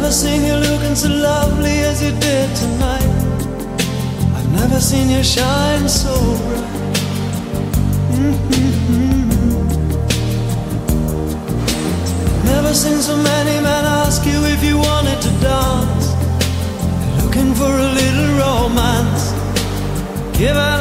never seen you looking so lovely as you did tonight. I've never seen you shine so bright. Never seen so many men ask you if you wanted to dance. They're looking for a little romance. Give it